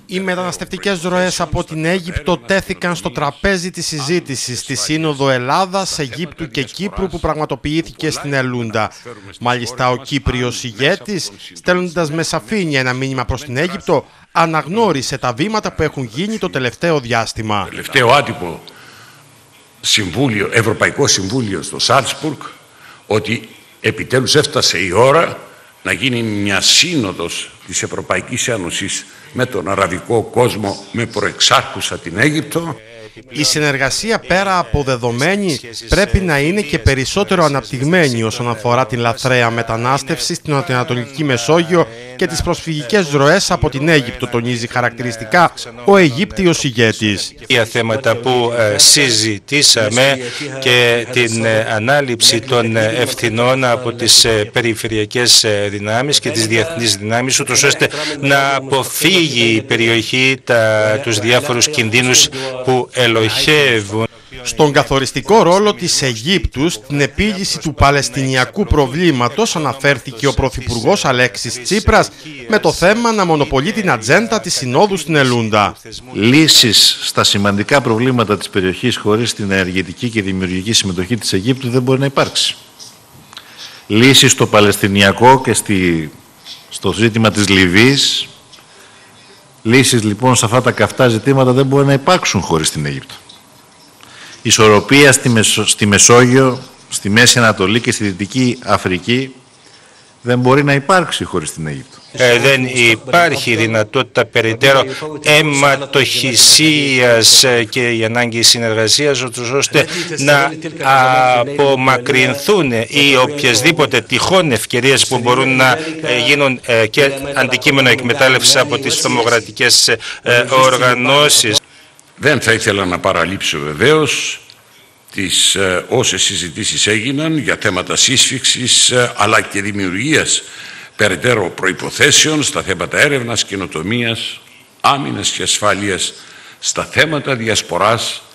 Οι μεταναστευτικές ροές από την Αίγυπτο τέθηκαν στο τραπέζι της συζήτησης στη Σύνοδο Ελλάδας, Αιγύπτου και Κύπρου που πραγματοποιήθηκε στην Ελούντα. Μάλιστα, ο Κύπριος ηγέτης, στέλνοντας με σαφήνεια ένα μήνυμα προς την Αίγυπτο, αναγνώρισε τα βήματα που έχουν γίνει το τελευταίο διάστημα. Το τελευταίο άτυπο συμβούλιο, Ευρωπαϊκό Συμβούλιο στο Σάλτσμπουργκ, ότι επιτέλους έφτασε η ώρα να γίνει μια σύνοδος της Ευρωπαϊκής Ένωσης με τον αραβικό κόσμο, με προεξάρχουσα την Αίγυπτο. Η συνεργασία πέρα από δεδομένη πρέπει να είναι και περισσότερο αναπτυγμένη όσον αφορά την λαθρέα μετανάστευση στην Νοτιοανατολική Μεσόγειο και τις προσφυγικές ροές από την Αίγυπτο, τονίζει χαρακτηριστικά ο Αιγύπτιος ηγέτης. Για θέματα που συζητήσαμε και την ανάληψη των ευθυνών από τις περιφερειακές δυνάμεις και τις διεθνείς δυνάμεις, ούτως ώστε να αποφύγει η περιοχή τους διάφορους κινδύνους που ελοχεύουν. Στον καθοριστικό ρόλο της Αιγύπτου στην επίλυση του Παλαιστινιακού προβλήματος αναφέρθηκε ο Πρωθυπουργός Αλέξης Τσίπρας με το θέμα να μονοπολεί την ατζέντα της Συνόδου στην Ελούντα. Λύσεις στα σημαντικά προβλήματα της περιοχής χωρίς την ενεργητική και δημιουργική συμμετοχή της Αιγύπτου δεν μπορεί να υπάρξει. Λύσεις στο Παλαιστινιακό και στο ζήτημα της Λιβύης, λύσεις λοιπόν σε αυτά τα καυτά ζητήματα δεν μπορεί να υπάρξουν χωρίς την Αίγυπτο. Ισορροπία στη Μεσόγειο, στη Μέση Ανατολή και στη Δυτική Αφρική δεν μπορεί να υπάρξει χωρίς την Αίγυπτο. Δεν υπάρχει δυνατότητα περαιτέρω αιματοχυσίας και η ανάγκη συνεργασίας, ώστε να απομακρυνθούν οι οποιασδήποτε τυχόν ευκαιρίες που μπορούν να γίνουν και αντικείμενο εκμετάλλευσης από τις τρομοκρατικές οργανώσεις. Δεν θα ήθελα να παραλείψω βεβαίως τις όσες συζητήσεις έγιναν για θέματα σύσφυξης αλλά και δημιουργίας περαιτέρω προϋποθέσεων στα θέματα έρευνας, καινοτομίας, άμυνας και ασφάλειας, στα θέματα διασποράς